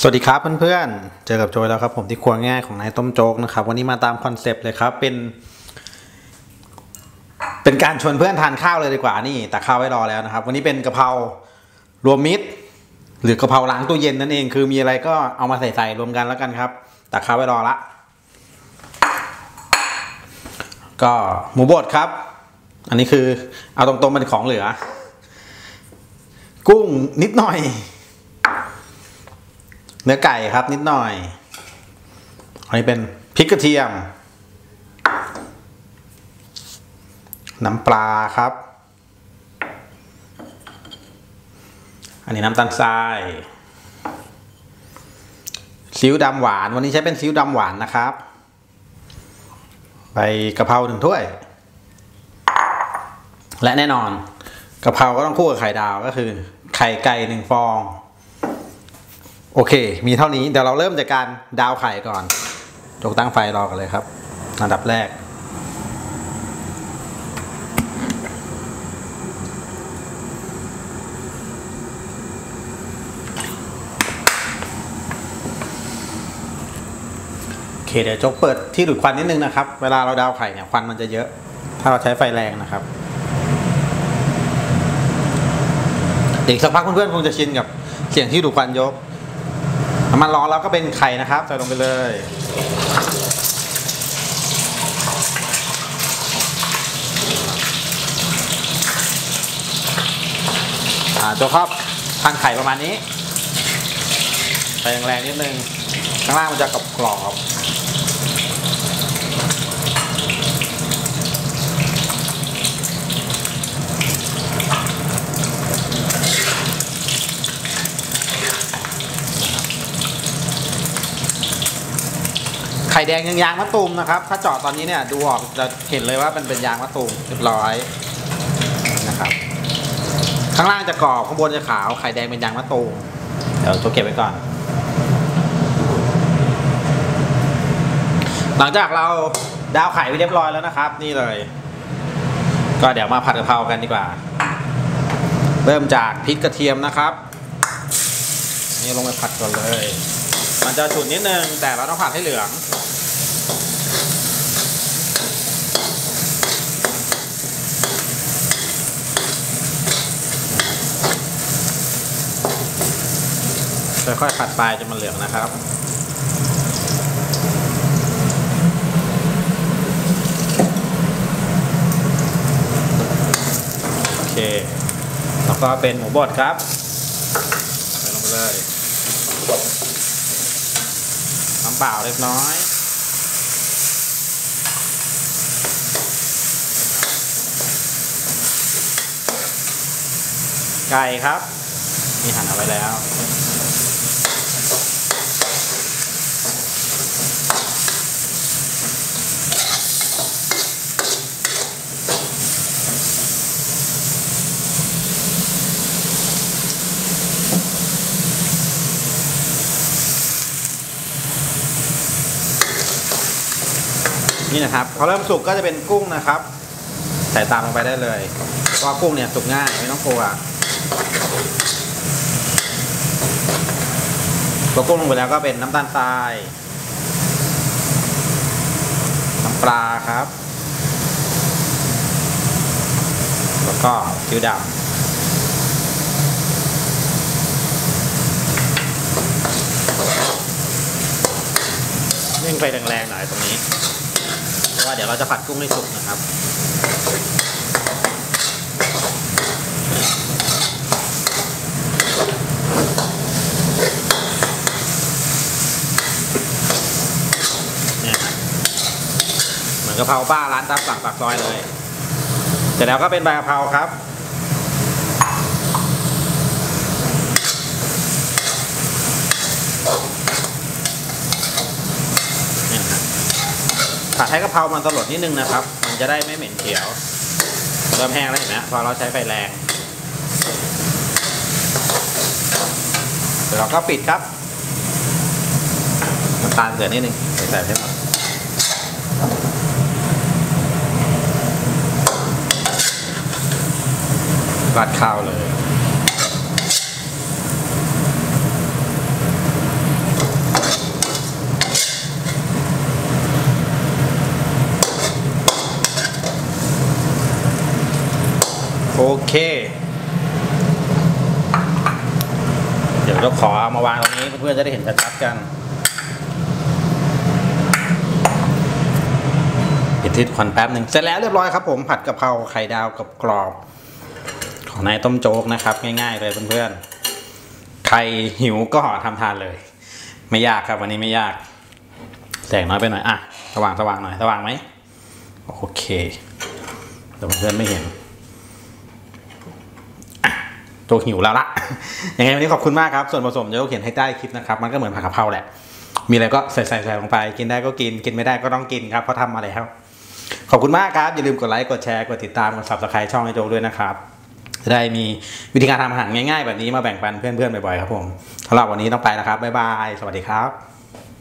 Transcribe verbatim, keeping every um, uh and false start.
สวัสดีครับเพื่อนๆเจอกับโจยแล้วครับผมที่ครัวง่ายของนายต้มโจ๊กนะครับวันนี้มาตามคอนเซปต์เลยครับเป็นเป็นการชวนเพื่อนทานข้าวเลยดีกว่านี่ตักข้าวไว้รอแล้วนะครับวันนี้เป็นกะเพรารวมมิตรหรือกะเพราล้างตู้เย็นนั่นเองคือมีอะไรก็เอามาใส่ๆรวมกันแล้วกันครับตักข้าวไว้รอละก็หมูบดครับอันนี้คือเอาตรงๆเป็นของเหลือกุ้งนิดหน่อยเนื้อไก่ครับนิดหน่อยอันนี้เป็นพริกกระเทียมน้ำปลาครับอันนี้น้ำตาลทรายซีอิ๊วดำหวานวันนี้ใช้เป็นซีอิ๊วดำหวานนะครับใบกะเพราหนึ่งถ้วยและแน่นอนกะเพราก็ต้องคู่กับไข่ดาวก็คือไข่ไก่หนึ่งฟองโอเคมีเท่านี้เดี๋ยวเราเริ่มจากการดาวไข่ก่อนจกตั้งไฟรอกันเลยครับอันดับแรกโอเคเดี๋ยวจกเปิดที่ดูดควันนิดนึงนะครับเวลาเราดาวไข่เนี่ยควันมันจะเยอะถ้าเราใช้ไฟแรงนะครับอีกสักพักเพื่อนๆคงจะชินกับเสียงที่ดูดควันยกน้ำมันร้อนแล้วก็เป็นไข่นะครับใส่ลงไปเลยอ่าตัวครอบทานไข่ประมาณนี้ใส่แรงๆนิดนึงข้างล่างมันจะกรอบกรอบไข่แดงยังยางมะตูมนะครับถ้าเจาะตอนนี้เนี่ยดูออกจะเห็นเลยว่ามันเป็นยางมะตูมเรียบร้อยนะครับข้างล่างจะกรอบข้างบนจะขาวไข่แดงเป็นยางมะตูมเดี๋ยวตัวเก็บไว้ก่อนหลังจากเราดาวไข่ไปเรียบร้อยแล้วนะครับนี่เลยก็เดี๋ยวมาผัดกะเพรากันดีกว่าเริ่มจากพริกกระเทียมนะครับนี่ลงไปผัดก่อนเลยมันจะฉุนนิดนึงแต่เราต้องผัดให้เหลืองค่อยๆผัดไปจนมันเหลืองนะครับโอเคแล้วก็เป็นหมูบดครับใส่ลงไปเลยน้ำเปล่าเล็กน้อยไก่ครับมีหั่นเอาไว้แล้วนี่นะครับพอเริ่มสุกก็จะเป็นกุ้งนะครับใส่ตามลงไปได้เลยเพราะกุ้งเนี่ยสุกง่ายไม่ต้องกลัวพอกุ้งลงไปแล้วก็เป็นน้ำตาลทรายน้ำปลาครับแล้วก็ซีอิ๊วดำยิ่งไฟแรงๆหน่อยตรงนี้เพราะว่าเดี๋ยวเราจะผัดกุ้งให้สุกนะครับเนี่ยเหมือนกะเพราป้าร้านตามสั่งปากซอยเลยเสร็จแล้วก็เป็นใบกะเพราครับผัดให้กะเพรามันสลดนิดนึงนะครับมันจะได้ไม่เหม็นเขียวเริ่มแห้งแล้วเห็นไหมพอเราใช้ไฟแรงเดี๋ยวเราก็ปิดครับน้ำตาลเกลือนิดนึงใส่ให้หมดราดข้าวเลย โดี๋ยวเราขอเอามาวางตรงนี้เพื่อนๆจะได้เห็นชัดๆกันปิดทิศควันแป๊บหนึ่งเสร็จแล้วเรียบร้อยครับผมผัดกะเพราไข่ดาวกับกรอบของนายต้มโจ๊กนะครับง่ายๆเลยเพื่อนๆใครหิวก็ทำทานเลยไม่ยากครับวันนี้ไม่ยากแสงน้อยไปหน่อยอ่ะสว่างสว่างหน่อยสว่างไหมโอเคแต่เพื่อนๆไม่เห็นตัวหิวแล้วละยังไงวันนี้ขอบคุณมากครับส่วนผสมเดี๋ยวเขียนให้ใต้คลิปนะครับมันก็เหมือนผัดกะเพราแหละมีอะไรก็ใส่ใส่ใส่ลงไปกินได้ก็กินกินไม่ได้ก็ต้องกินครับเพราะทำมาแล้วขอบคุณมากครับอย่าลืมกดไลค์กดแชร์กดติดตามกด ซับสไครบ์ ช่องไอโจ๊กด้วยนะครับจะได้มีวิธีการทำอาหารง่ายๆแบบนี้มาแบ่งปันเพื่อนๆบ่อยๆครับผมสำหรับวันนี้ต้องไปแล้วครับบ๊ายบายสวัสดีครับ